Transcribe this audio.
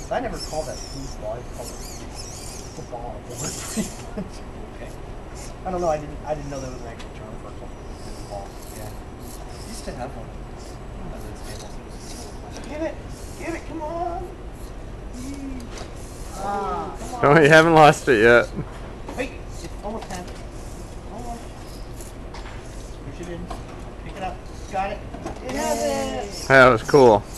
I never called that foosball. I called it the ball. Okay. I don't know. I didn't know there was an actual term for ball. Yeah. Used to have one. Get it! Get it! Come on! Ah, come on. Oh, you haven't lost it yet. Wait! It's almost time. Almost. Push it in. Pick it up. Got it. It has it! That was cool.